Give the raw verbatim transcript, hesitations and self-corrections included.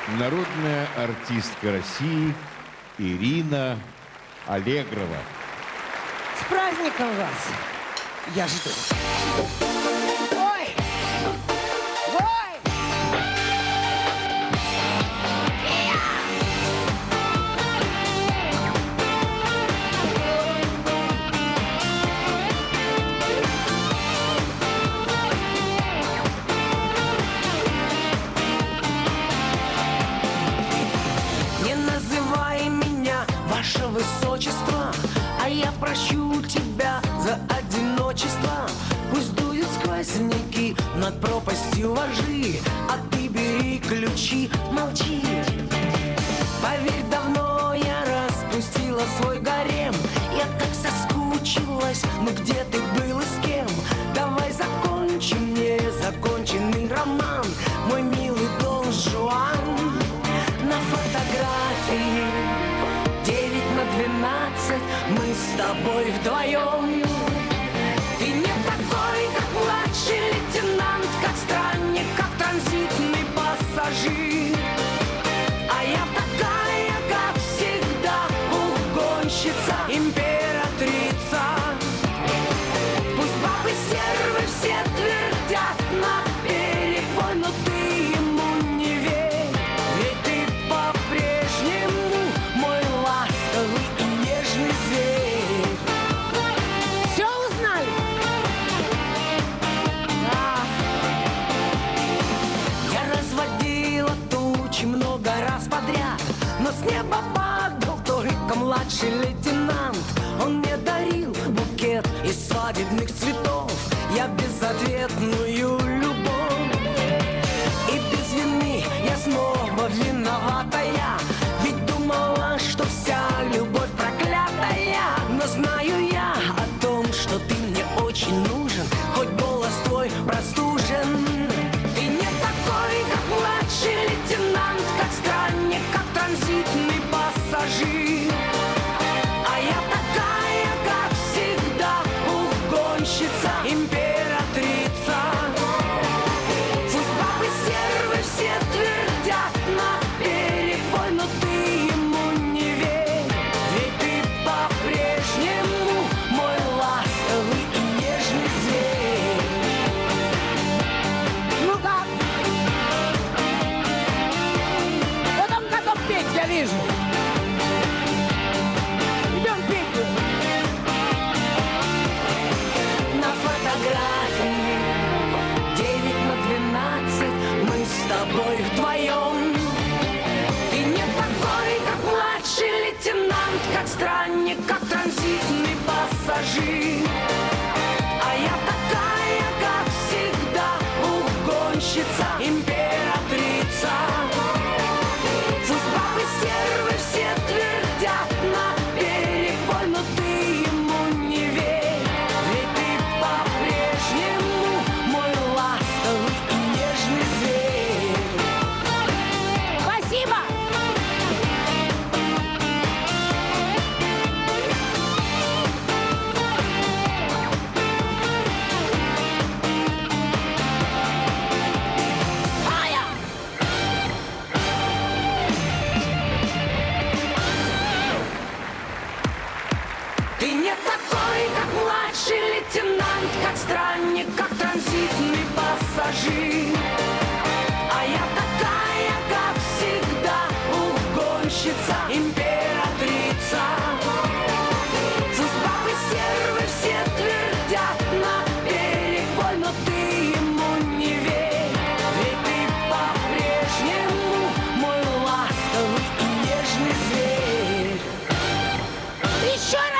народная артистка России Ирина Аллегрова. С праздником вас! Я жду. Ой! Ой! Не называй меня, ваше высочество, а я прощу тебя за одиночество. Пусть дуют сквозняки над пропастью вожи, а ты бери ключи, молчи. Поверь, давно я распустила свой гарем. Я так соскучилась, ну где ты был и с кем? Давай закончим незаконченный роман, мой милый Дон Жуан. На фотографии девять на двенадцать мы с тобой вдвоем. Ты не такой, как младший лейтенант, как странник, как транзитный пассажир. А я такая, как всегда, угонщица, императрица. Пусть бабы стервы все твердят на перебой, но ты ему не верь, ведь ты по-прежнему мой ласковый и нежный зверь. Все узнали? Да. Я разводила тучи много раз подряд, но с неба падал только младший лейтенант. Он мне дарил букет из свадебных цветов, я безответную любовь. И без вины я снова виноватая, ведь думала, что вся любовь проклятая. Но знаю я о том, что ты мне очень нужен, хоть голос твой простужен. Ты не такой, как младший лейтенант, как странник, как транзитный пассажир. А я такая, как всегда, угонщица, императрица. Пусть бабы стервы все твердят на перебой, но ты ему не верь, ведь ты по-прежнему мой ласковый и нежный зверь. Ну как? Вот он готов петь, я вижу. Идем петь. На фотографии девять на двенадцать мы с тобой вдвоем. Ты не такой, как младший лейтенант, как странник, как транзитный пассажир. А я такая, как всегда, угонщица, императрица. Пусть бабы стервы все твердят на перебой, но ты ему не верь, ведь ты по-прежнему мой ласковый и нежный зверь. Спасибо! Ая! Ты не такой, как младший лейтенант, как странник, как транзитный пассажир. А я такая, как всегда, угонщица, императрица. Пусть бабы стервы все твердят на перебой, но ты ему не верь, ведь ты по-прежнему мой ласковый и нежный зверь. Еще